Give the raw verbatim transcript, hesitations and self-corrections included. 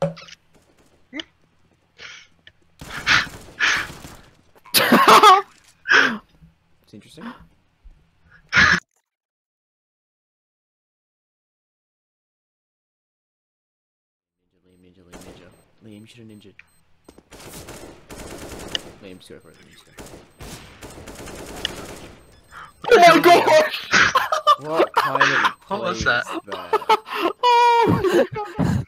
It's interesting. Ninja, Liam, ninja, Liam, ninja. Liam should have ninja. Liam, just go for it. Liam, just go. Oh my god! What kind of What was play that? is that? Oh my god!